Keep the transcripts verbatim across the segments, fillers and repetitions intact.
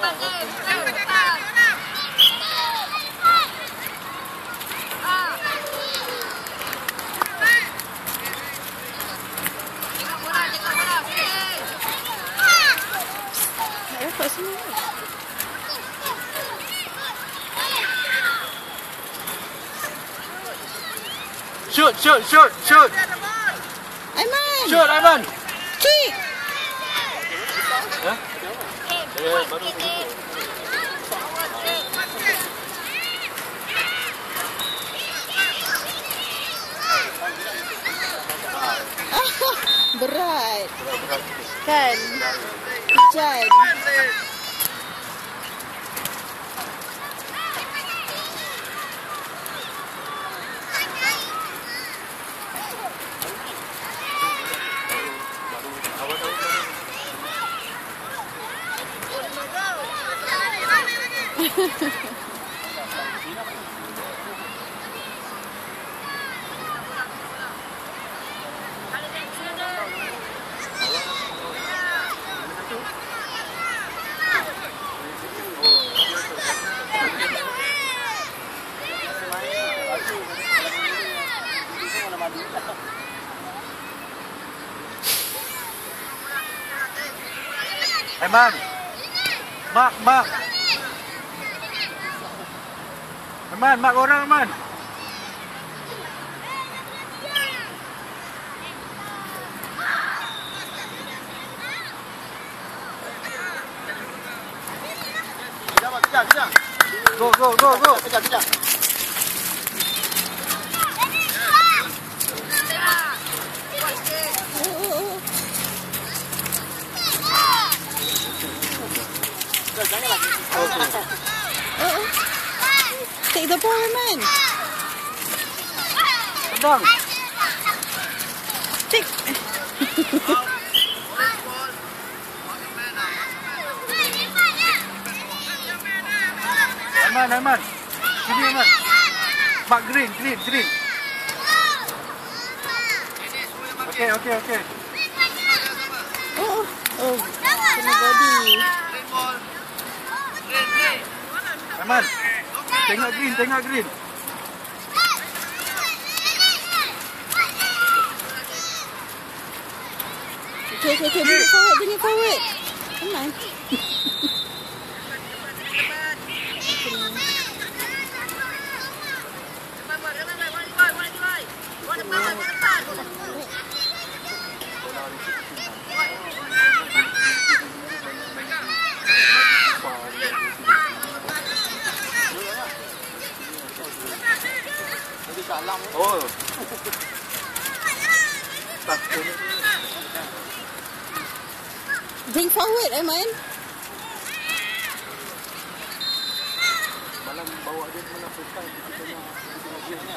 Dapat semua. Shoot, shoot, shoot, shoot. Aiman. Shoot, Aiman. Kick. Ya? Eh, baru Berat. Kan? Hujan. Aiman. Mak, mak. Aiman, mak orang Aiman. Kejar, kejar. Go, go, go, go. Kejar, kejar. Jangan lagi. Okay. Oh. Take the ball, man. Sedang. Take. Aiman, Aiman. Sini, Aiman. Mak green, green, green. Okay, okay, okay. Oh, oh. Kena body. Aiman. Tengok green, tengok green. Okay, okay, okay. Bring it forward, bring it forward. Come on. Oh. Bring forward, Aiman. Malam bawa dia mana pesan kita tengok dia ni.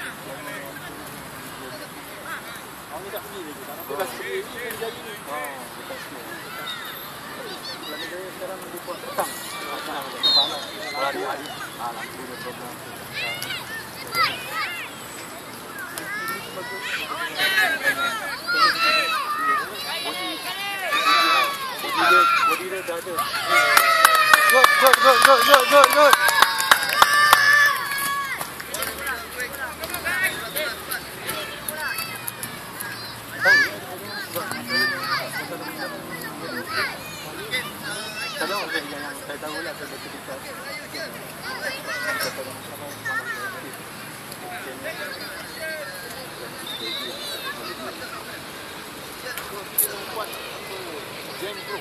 Awak ni dah pergi lagi. Dia dah pergi ni jadi ni. Oh, betul sekali. Lagi dia sekarang dia buat petang. Petang kepala. Hari-hari. Alah, dia program. Body dia dah ada. Good, good, good, good, good, good, good. Kalau yang saya tahu lah saya cerita. Jam bro.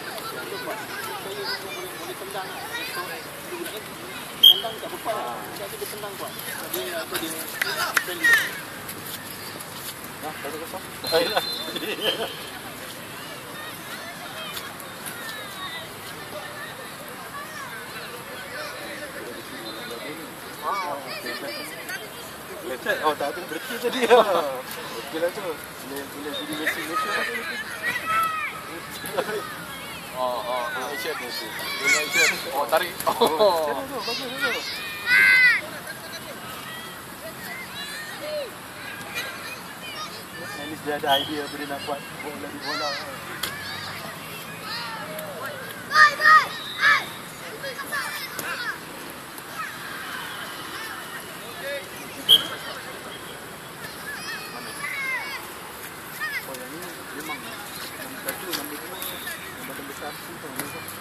Boleh tendang lah. Tendang tak berapa. Jadi dia tendang kuat. Dia apa dia friendly. Nah, satu kosong. Baiklah. Lecet. Oh, tak ada berhenti tadi. Okey lah tu. Boleh boleh jadi mesin mesin lah tu. Oh, oh, Malaysia tu sih. Malaysia. Oh, tarik. Oh. Bagus, bagus. Ini dia ada idea apa dia nak buat bola di bola. Hai, hai. Oh yang ini memang nombor satu, nombor dua, nombor besar tu nombor satu.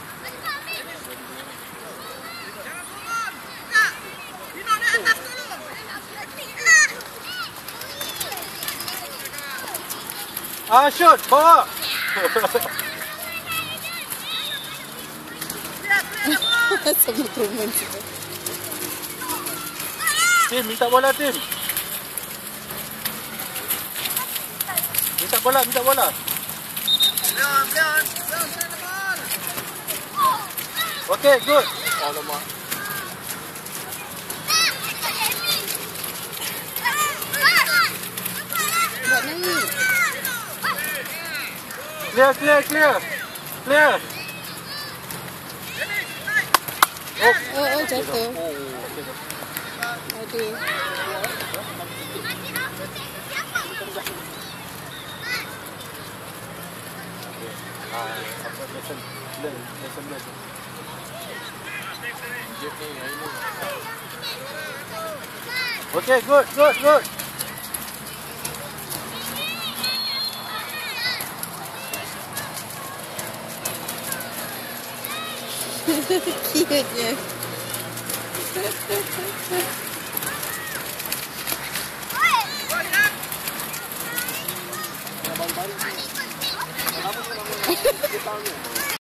Ah, shoot, bawa. Sama perempuan juga. Tim, minta bola tim. Minta bola, minta bola. Leon, Leon, Leon, send the ball. Okay, good. Alamak. Buat naik. Clear, clear, clear. Clear. Oh, Oh, oh jatuh. oh, okay. Aduh. Ah, apa lesson? Learn, lesson learn. Okay, good, good, good. Cute-nya. Kenapa sih namanya? Dia tahu ni.